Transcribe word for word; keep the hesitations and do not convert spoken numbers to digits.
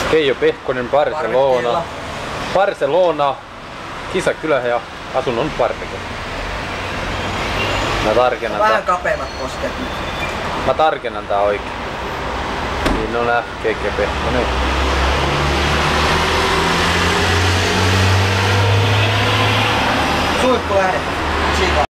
Keijo Pehkonen, Barcelona. Barcelona, kisakylä ja asunnon Parpeke. Mä tarkennan vähän kapeimmat posket nyt. Mä tarkennan tää oikein. Niin on F G G Pehkonen. Suihku lähdet. Siitä.